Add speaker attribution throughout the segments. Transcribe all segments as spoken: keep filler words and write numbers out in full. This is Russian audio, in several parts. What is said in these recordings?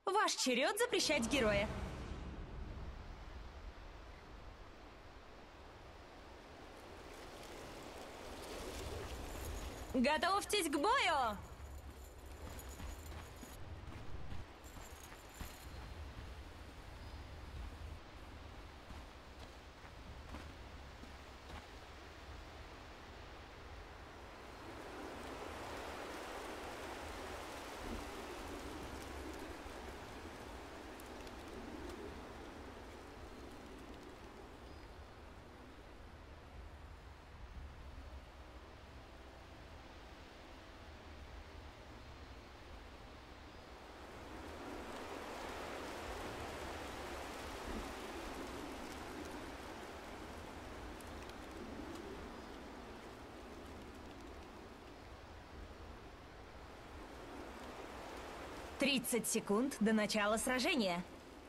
Speaker 1: Ваш черед запрещать героя. Готовьтесь к бою! тридцать секунд до начала сражения.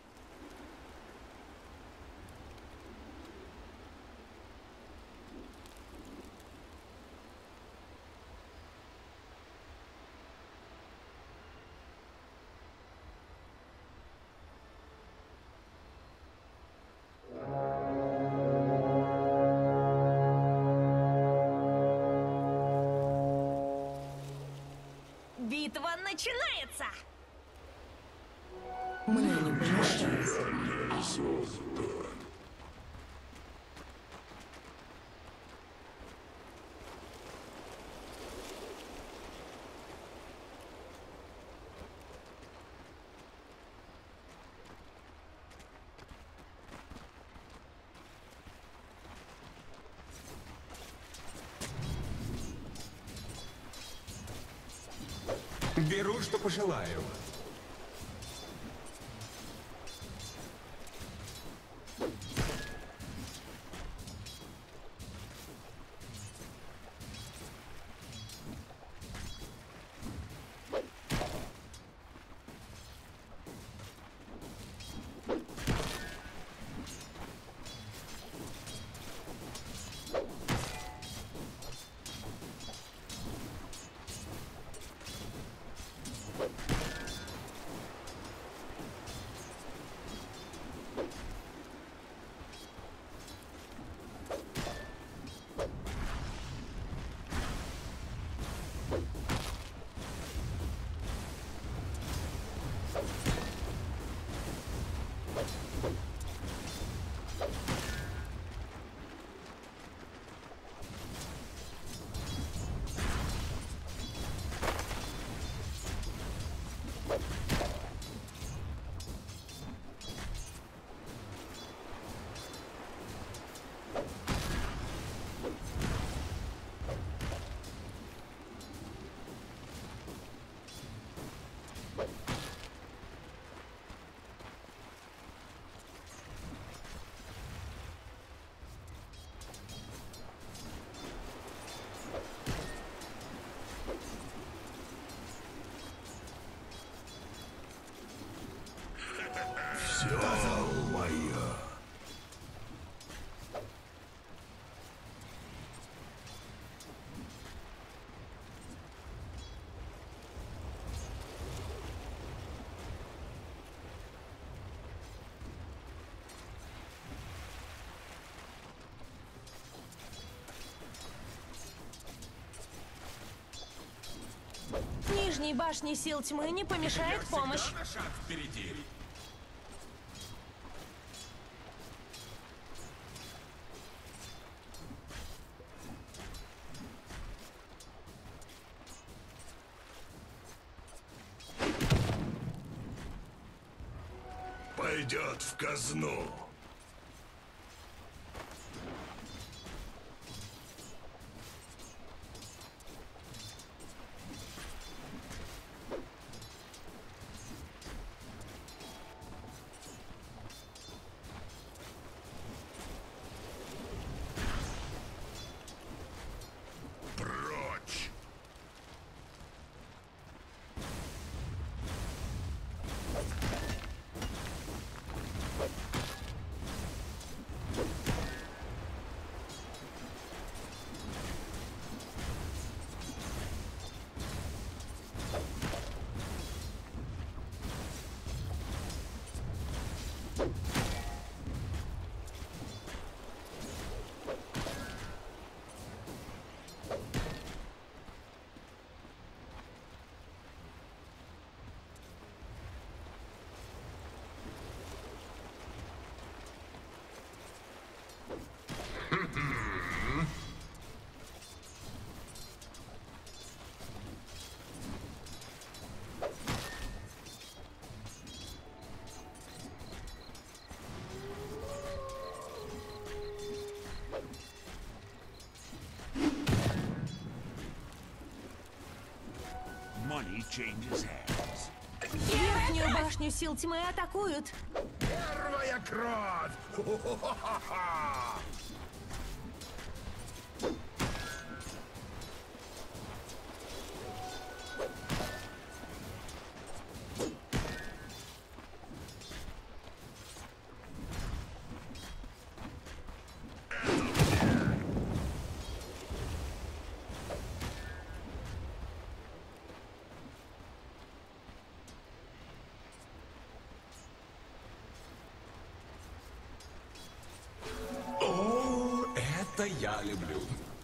Speaker 1: Битва начинается!
Speaker 2: Мне не помешает.
Speaker 3: Беру, что пожелаю.
Speaker 1: Нижней башне сил тьмы не помешает помощь.
Speaker 3: На шаг впереди.
Speaker 4: Пойдет в казну. Прочь! Money changes hands.
Speaker 1: Верхнюю башню сил тьмы атакуют.
Speaker 4: Первая кровь! Хо-хо-хо-хо-хо!
Speaker 3: О, это я люблю.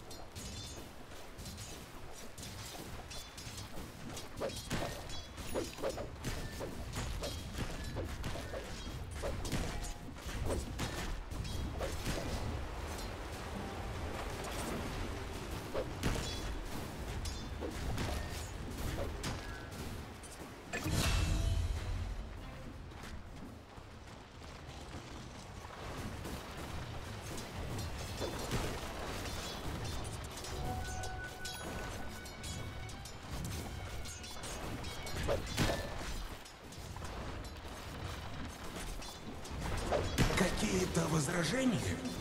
Speaker 3: Какие-то возражения?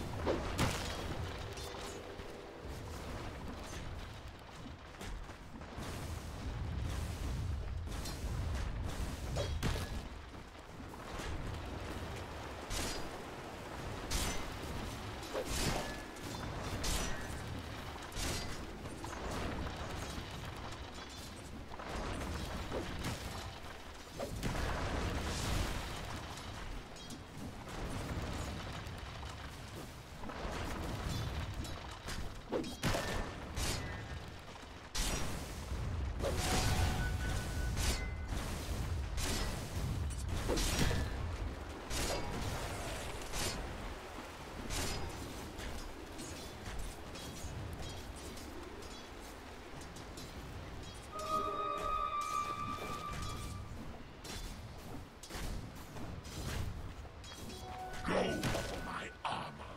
Speaker 4: Go for my armor.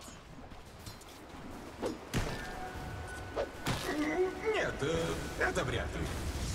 Speaker 3: Нет, э, это вряд ли.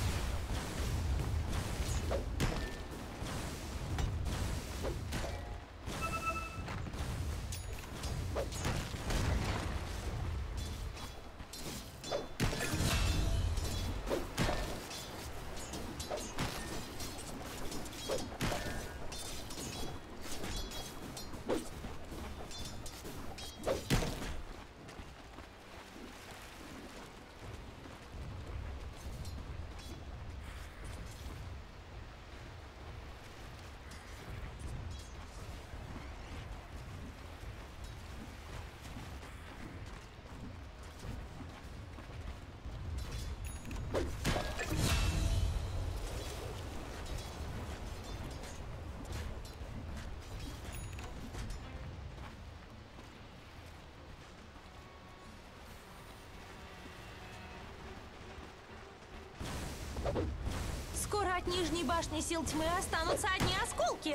Speaker 1: Скоро от нижней башни сил тьмы останутся одни осколки.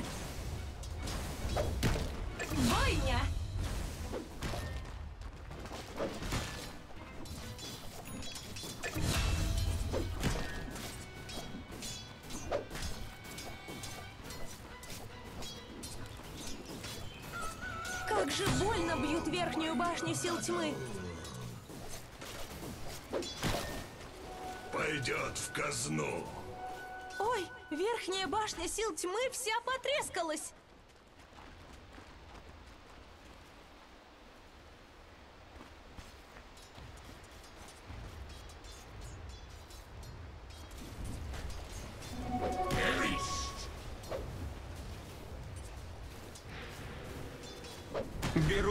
Speaker 1: Бойня! Как же больно бьют верхнюю башню сил тьмы.
Speaker 4: Пойдет в казну.
Speaker 1: Ой, верхняя башня сил тьмы вся потрескалась.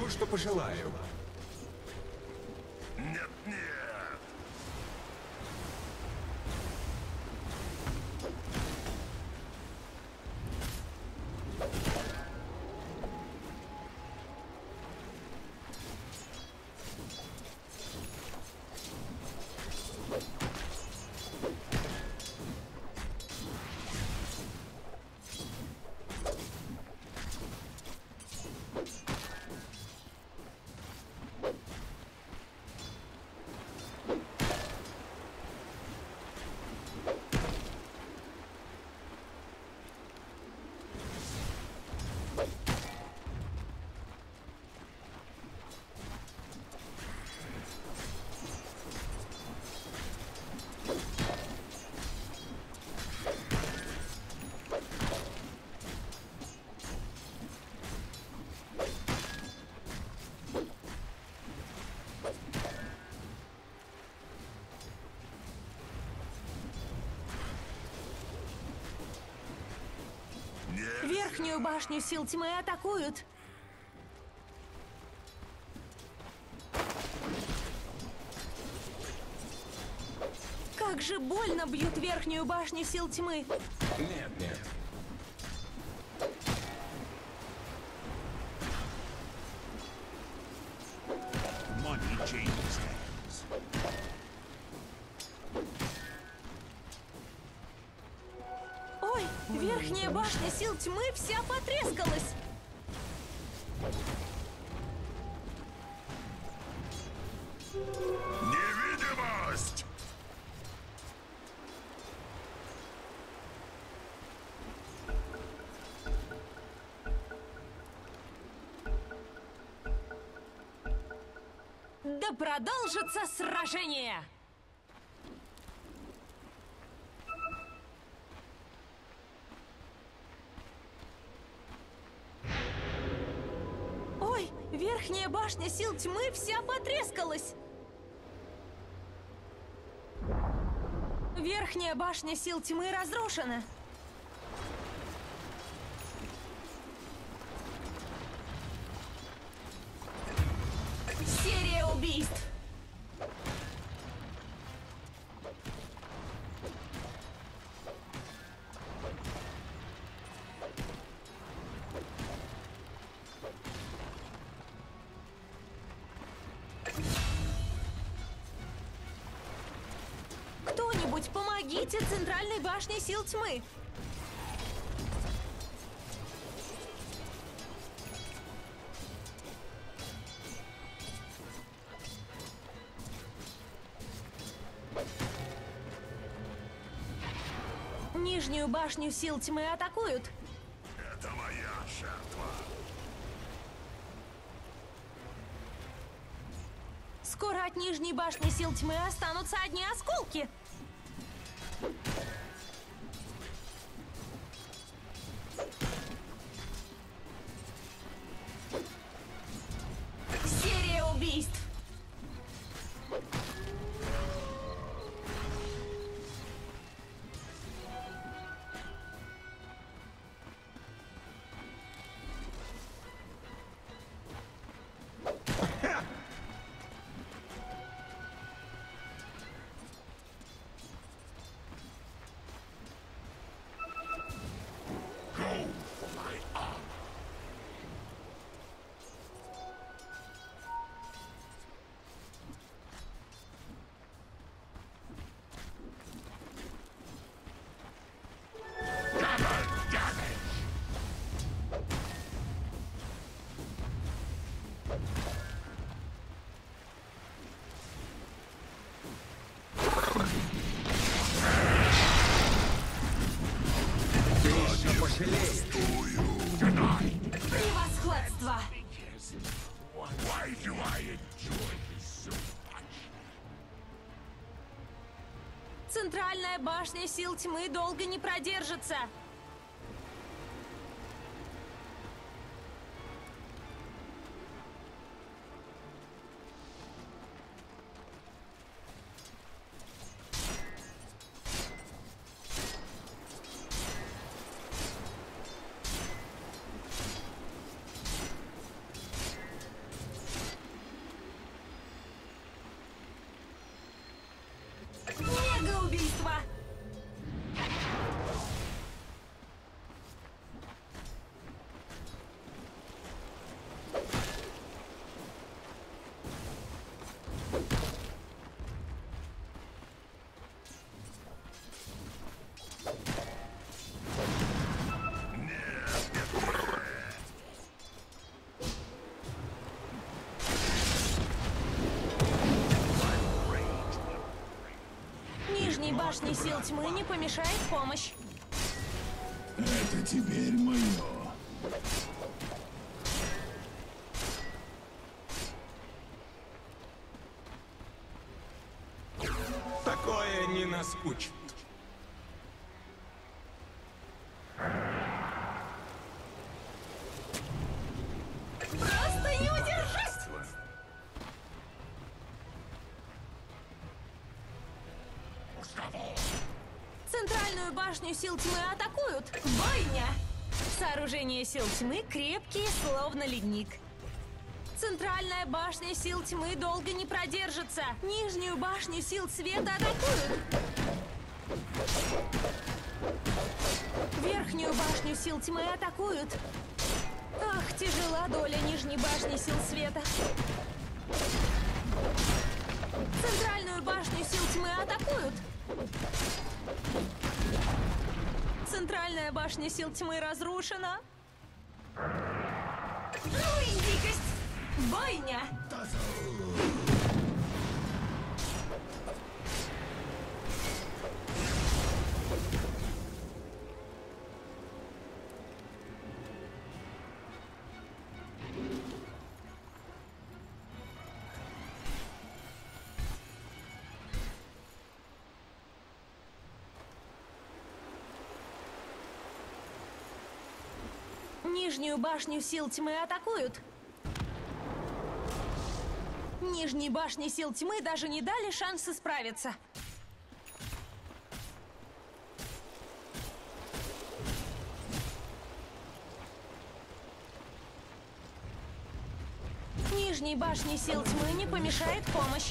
Speaker 3: все, что пожелаю.
Speaker 4: Нет, нет.
Speaker 1: Верхнюю башню сил тьмы атакуют. Как же больно бьют верхнюю башню сил тьмы.
Speaker 3: Нет, нет.
Speaker 4: Money changes hands.
Speaker 1: Ой, верхняя башня сил тьмы вся потрескалась.
Speaker 4: Невидимость!
Speaker 1: Да продолжится сражение! Ой, верхняя башня сил тьмы вся потрескалась! Верхняя башня сил тьмы разрушена. Серия убийств. Кто-нибудь помогите центральной башне сил тьмы. Нижнюю башню сил тьмы атакуют.
Speaker 4: Это моя жертва.
Speaker 1: Скоро от нижней башни сил тьмы останутся одни осколки. Серия убийств. Превосходство!
Speaker 4: Why do I enjoy this so much?
Speaker 1: Центральная башня сил тьмы долго не продержится. башни сил тьмы не помешает помощь.
Speaker 4: Это теперь мое.
Speaker 3: Такое не наскучит.
Speaker 1: Просто не удержись! Центральную башню сил тьмы атакуют. Бойня! Сооружения сил тьмы крепкие, словно ледник. Центральная башня сил тьмы долго не продержится. Нижнюю башню сил света атакуют. Верхнюю башню сил тьмы атакуют. Ах, тяжела доля нижней башни сил света. Центральную башню сил тьмы атакуют. Центральная башня сил тьмы разрушена. Ну и дикость! Бойня! Нижнюю башню сил тьмы атакуют. Нижней башне сил тьмы даже не дали шанса справиться. Нижней башне сил тьмы не помешает помощь.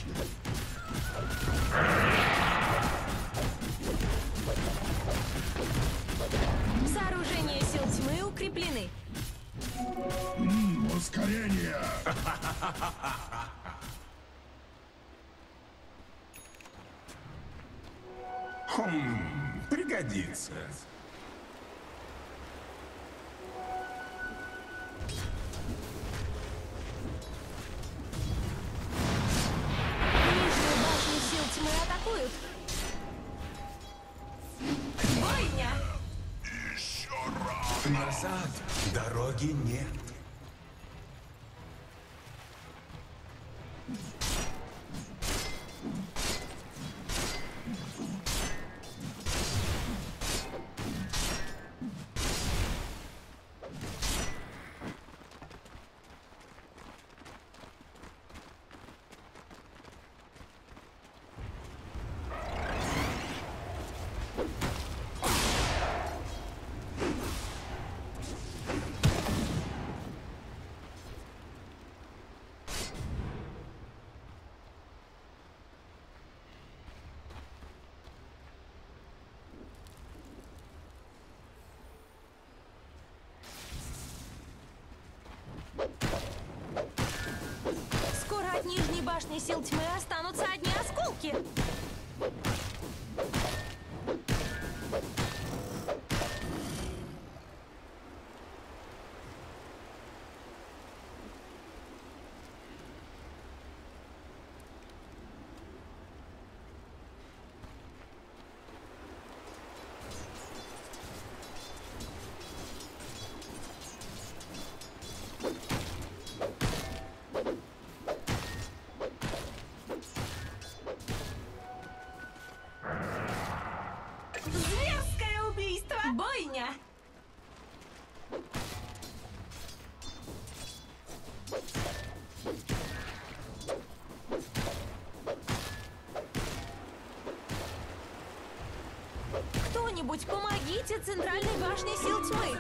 Speaker 1: Сооружения сил тьмы укреплены.
Speaker 4: М, ускорение!
Speaker 3: Хм, пригодится.
Speaker 1: Нижнюю башню сил тьмы атакуют. Бойня!
Speaker 3: Назад дороги нет.
Speaker 1: Скоро от нижней башни сил тьмы останутся одни осколки. Зверское убийство! Бойня! Кто-нибудь помогите центральной башне сил тьмы!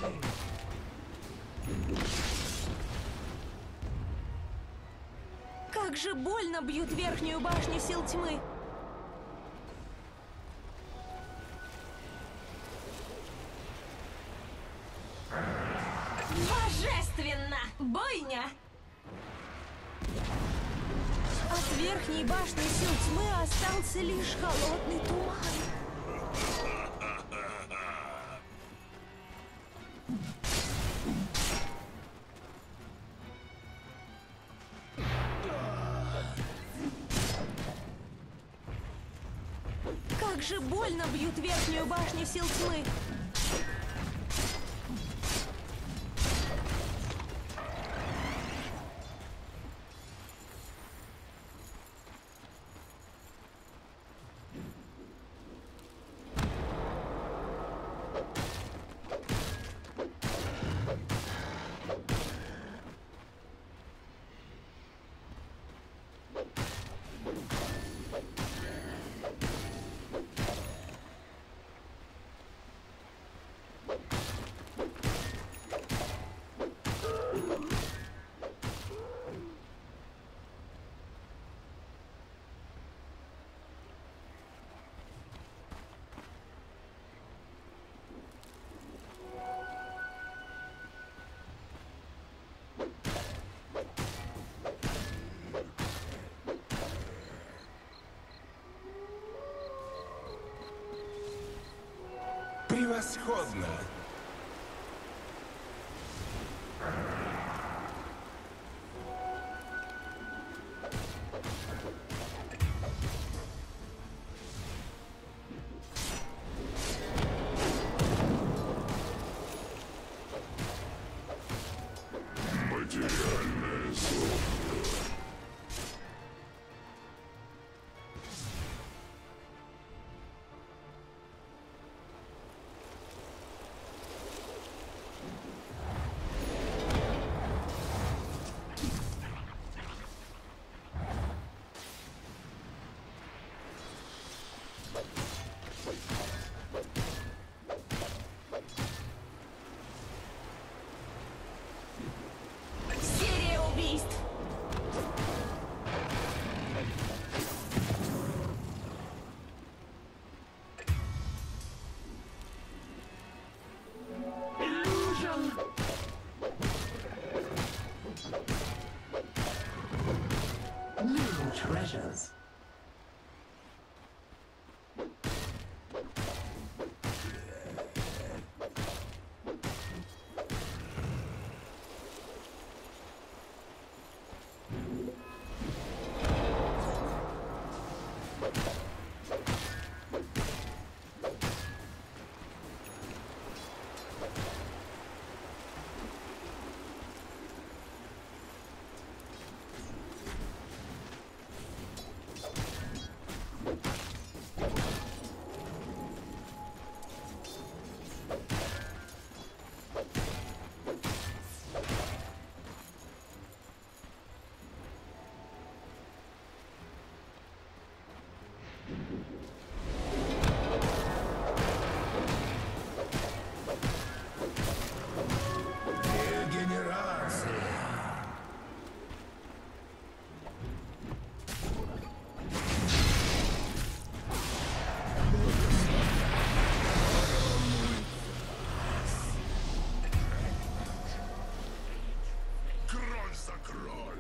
Speaker 1: Как же больно бьют верхнюю башню сил тьмы! Божественно! Бойня! От верхней башни сил тьмы остался лишь холодный туман. Как же больно бьют верхнюю башню сил тьмы.
Speaker 3: Превосходно!
Speaker 4: Материальное золото.
Speaker 1: Серия убийств.
Speaker 2: New treasures.
Speaker 3: Регенерация!
Speaker 4: Кровь за кровь.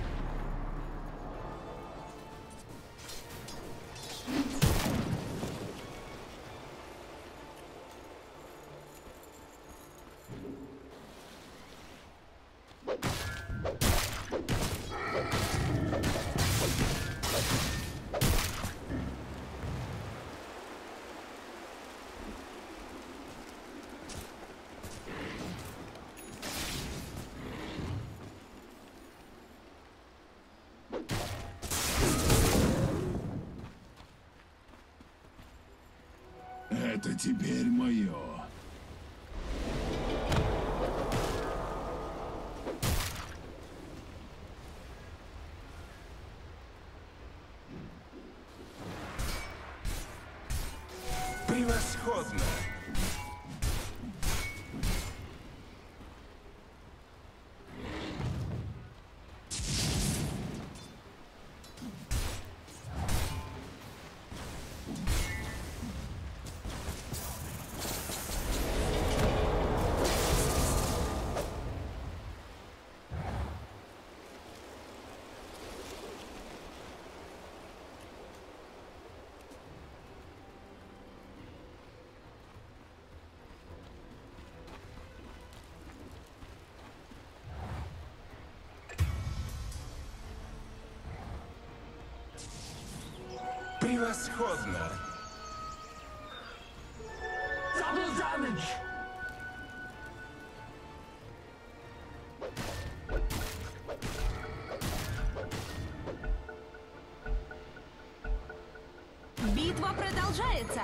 Speaker 5: Это теперь мое.
Speaker 3: Превосходно! Превосходно!
Speaker 2: damage.
Speaker 1: Битва продолжается.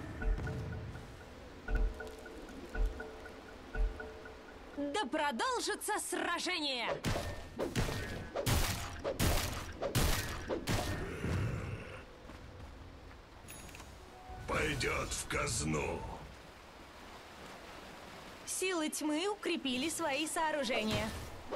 Speaker 1: Да продолжится сражение!
Speaker 4: Пойдет в казну.
Speaker 1: Силы тьмы укрепили свои сооружения.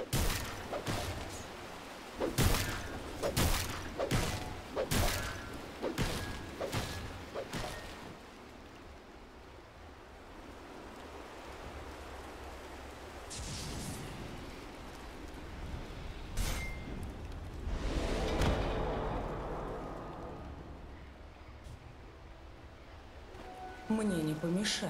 Speaker 6: Мне не помешает.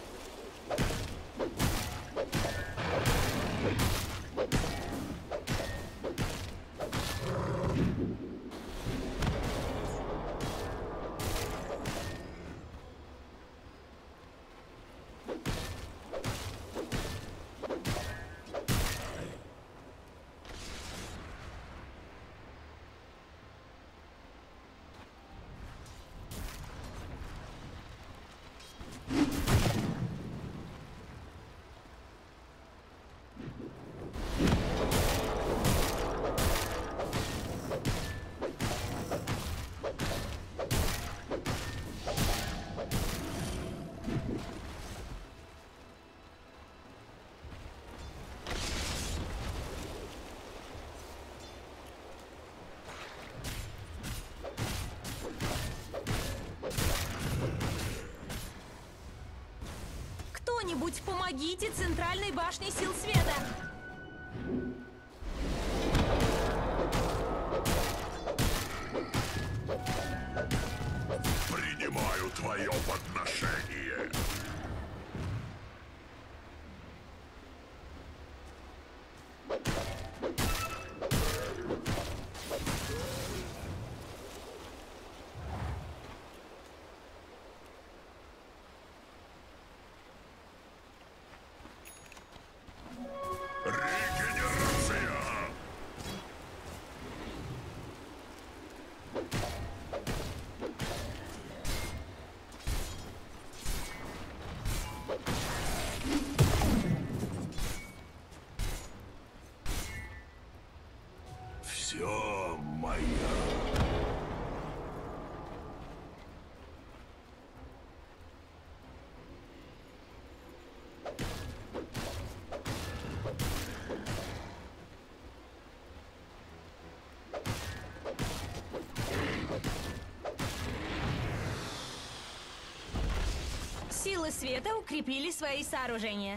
Speaker 1: Кто-нибудь помогите центральной башне сил света!
Speaker 4: Принимаю твое подношение. Регенерация! Все моя.
Speaker 1: Силы света укрепили свои сооружения.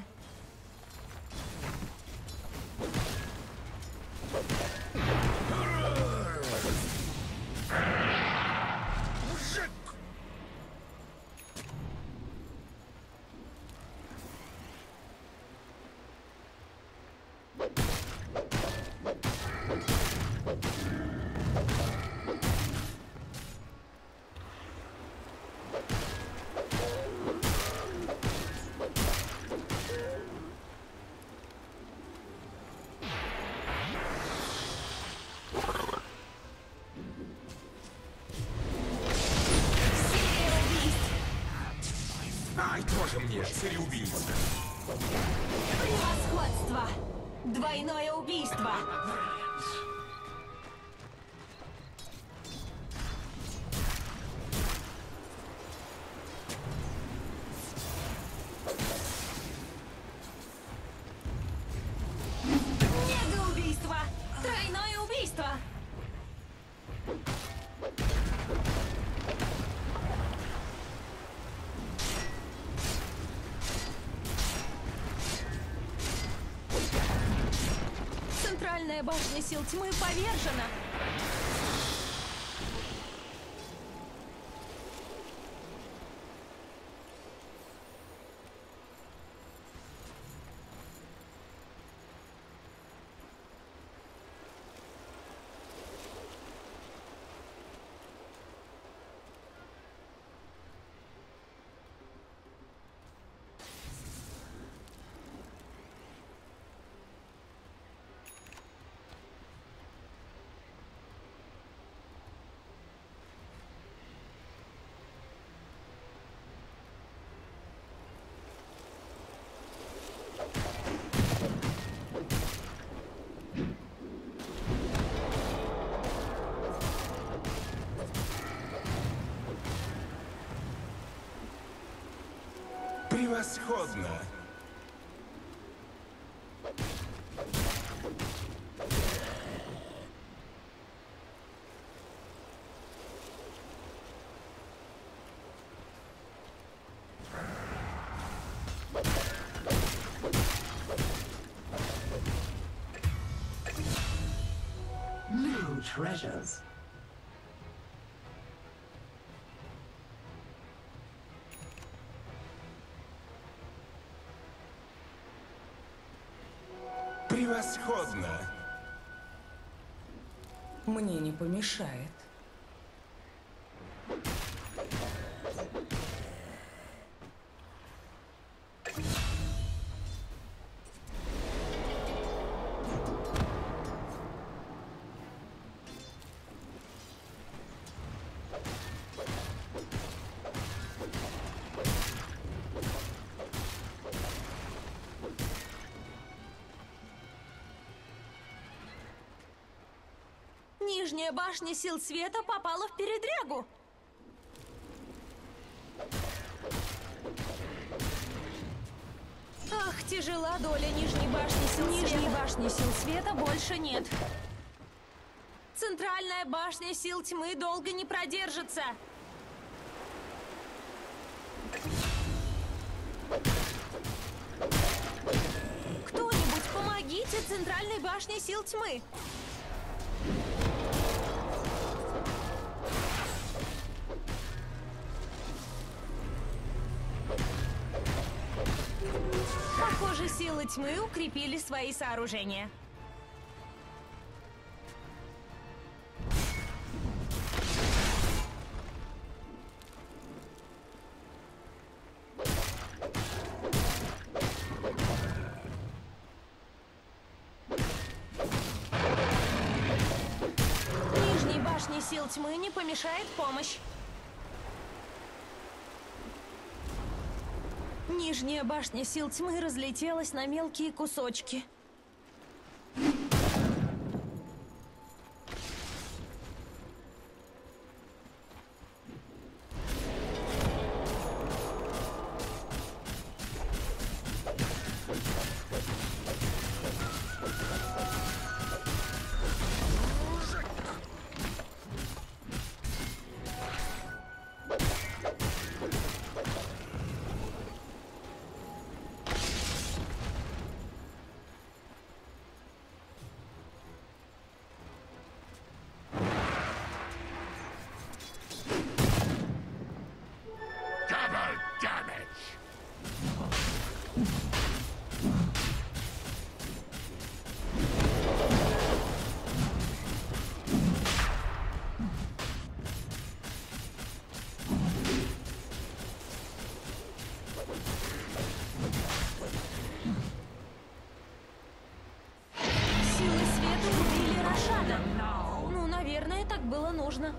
Speaker 3: Ай, тоже мне, цареубийца.
Speaker 1: Превосходство! Двойное убийство! Мегаубийство! Тройное убийство! Центральная башня сил тьмы повержена!
Speaker 3: Превосходно!
Speaker 2: New treasures.
Speaker 3: Превосходно!
Speaker 6: Мне не помешает.
Speaker 1: Нижняя башня сил света попала в передрягу. Ах, тяжела доля нижней башни сил Нижней света. башни сил света больше нет. Центральная башня сил тьмы долго не продержится. Кто-нибудь помогите центральной башне сил тьмы. Похоже, силы тьмы укрепили свои сооружения. Нижней башне сил тьмы не помешает помощь. Нижняя башня сил тьмы разлетелась на мелкие кусочки.
Speaker 4: Double damage!
Speaker 1: Силы света убили Рошана. Ну, наверное, так было нужно.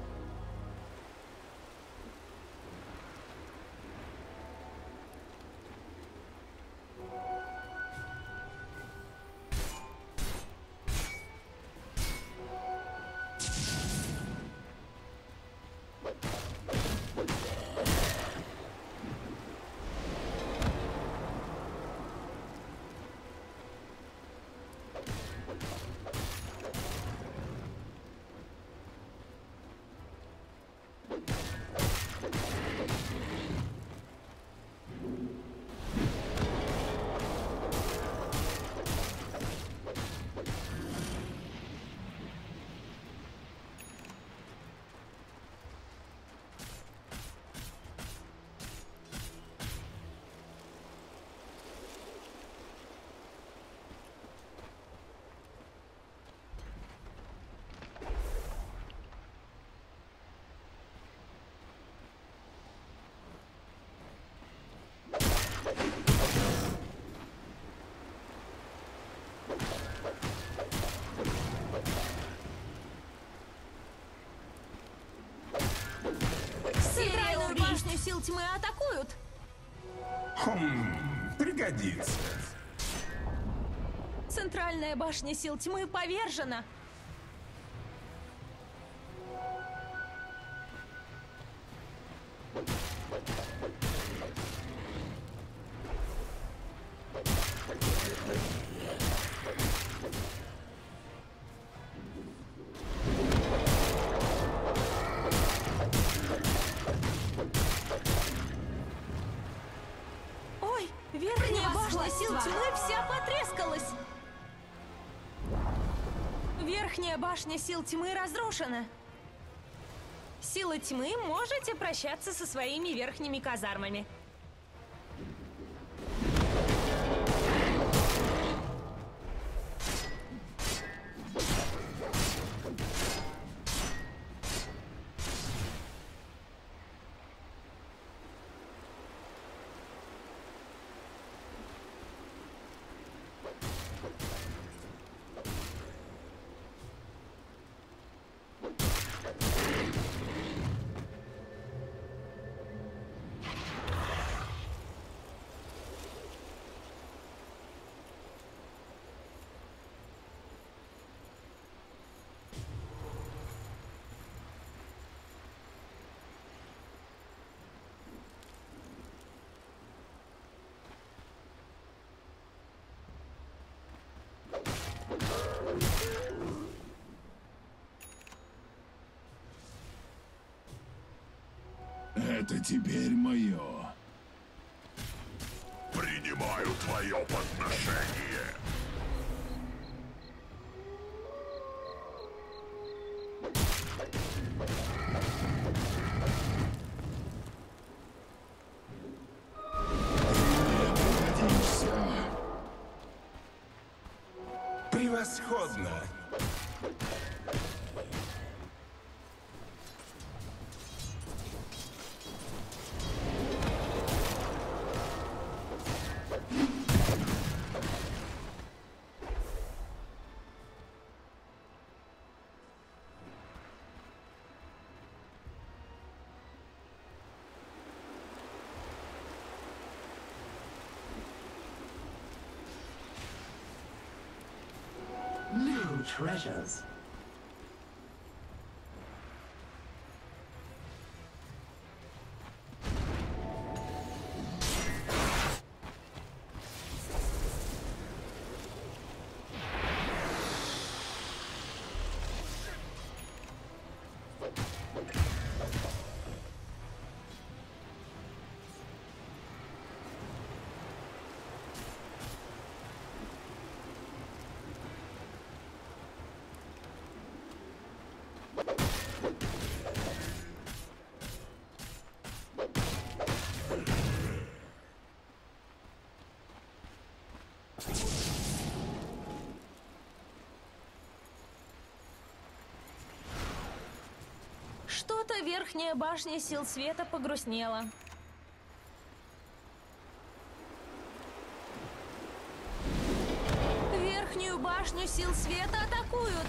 Speaker 1: Центральную башню сил тьмы атакуют.
Speaker 3: Хм, пригодится.
Speaker 1: Центральная башня сил тьмы повержена. Ой, верхняя башня сил тьмы вся потрескалась. Верхняя башня сил тьмы разрушена. Силы тьмы, можете прощаться со своими верхними казармами.
Speaker 5: Это теперь мое.
Speaker 4: Принимаю твое подношение.
Speaker 3: Превосходно!
Speaker 2: New treasures.
Speaker 1: Что-то верхняя башня сил света погрустнела. Верхнюю башню сил света атакуют.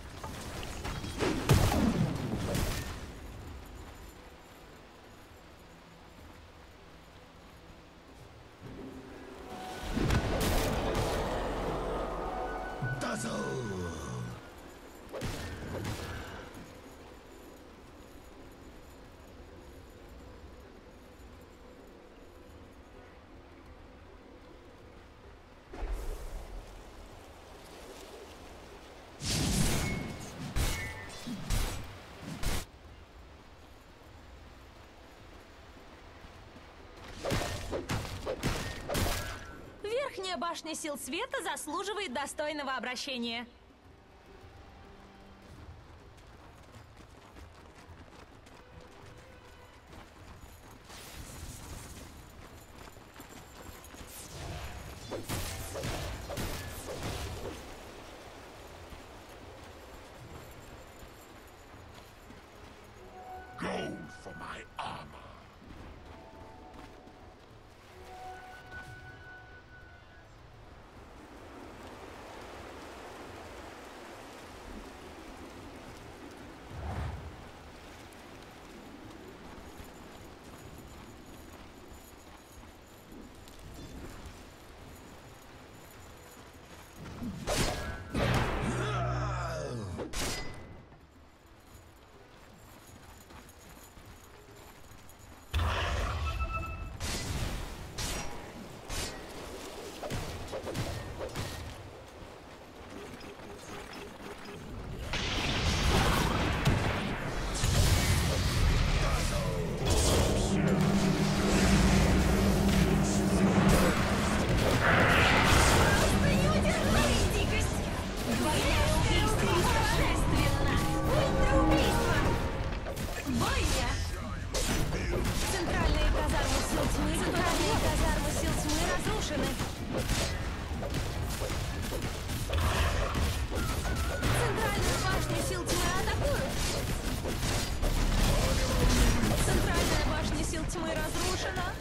Speaker 1: Верхняя башня сил света заслуживает достойного обращения.
Speaker 4: Gold for my armor.
Speaker 1: разрушены. Центральную башню сил тьмы атакуют. Центральная башня сил тьмы разрушена.